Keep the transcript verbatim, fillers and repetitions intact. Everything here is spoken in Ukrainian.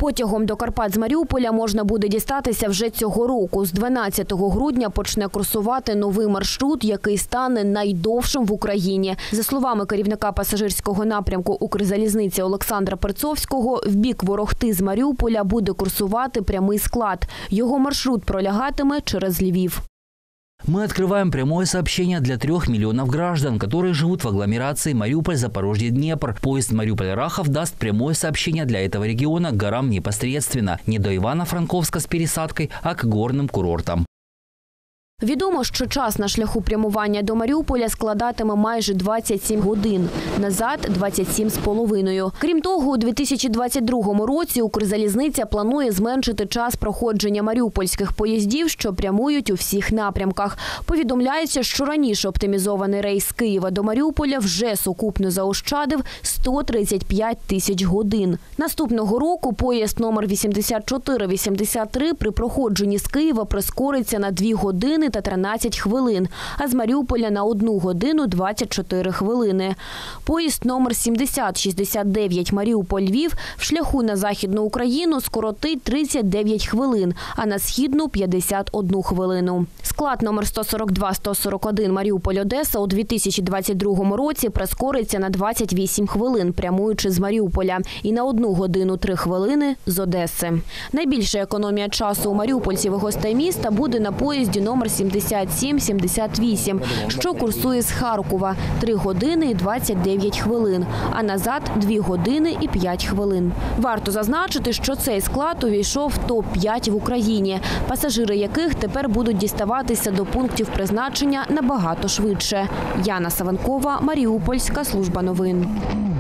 Потягом до Карпат з Маріуполя можна буде дістатися вже цього року. З дванадцятого грудня почне курсувати новий маршрут, який стане найдовшим в Україні. За словами керівника пасажирського напрямку Укрзалізниці Олександра Перцовського, в бік Ворохти з Маріуполя буде курсувати прямий склад. Його маршрут пролягатиме через Львів. Мы открываем прямое сообщение для трех миллионов граждан, которые живут в агломерации Мариуполь, Запорожье, Днепр. Поезд Мариуполь-Рахов даст прямое сообщение для этого региона к горам непосредственно, не до Ивано-Франковска с пересадкой, а к горным курортам. Відомо, що час на шляху прямування до Маріуполя складатиме майже двадцять сім годин, назад – двадцять сім з половиною. Крім того, у дві тисячі двадцять другому році Укрзалізниця планує зменшити час проходження маріупольських поїздів, що прямують у всіх напрямках. Повідомляється, що раніше оптимізований рейс з Києва до Маріуполя вже сукупно заощадив сто тридцять п'ять тисяч годин. Наступного року поїзд номер вісімдесят чотири вісімдесят три при проходженні з Києва прискориться на дві години та тринадцять хвилин, а з Маріуполя на одну годину двадцять чотири хвилини. Поїзд номер сімдесят шістдесят дев'ять Маріуполь-Львів в шляху на Західну Україну скоротить тридцять дев'ять хвилин, а на Східну – п'ятдесят одну хвилину. Склад номер сто сорок два сто сорок один Маріуполь-Одеса у дві тисячі двадцять другому році прискориться на двадцять вісім хвилин, прямуючи з Маріуполя, і на одну годину три хвилини з Одеси. Найбільша економія часу у маріупольців і гостей міста буде на поїзді номер сімдесят сім сімдесят вісім, що курсує з Харкова – три години і двадцять дев'ять хвилин, а назад – дві години і п'ять хвилин. Варто зазначити, що цей склад увійшов в топ п'ять в Україні, пасажири яких тепер будуть діставатися до пунктів призначення набагато швидше. Яна Савенкова, Маріупольська служба новин.